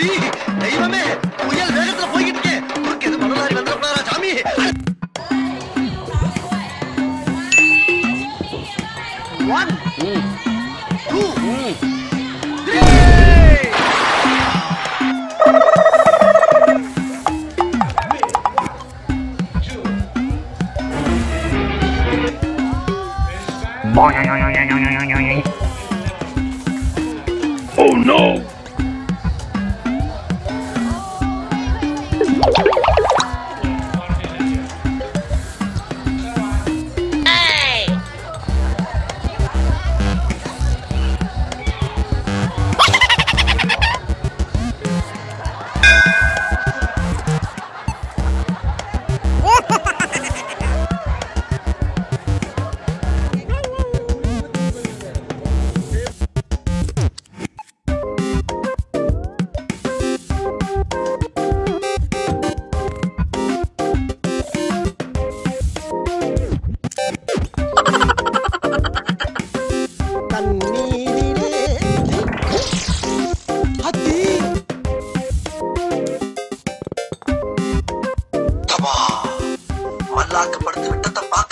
அடி தெய்வமே, புயல் வேகத்துல போய்கிட்டு இருக்கேன். குறுக்கு எது மணலாரி வந்துடக்கூடாதா சாமி? One two three. Oh no! மல்லாக்கப்படுத்தி விட்டத்தை பார்க்க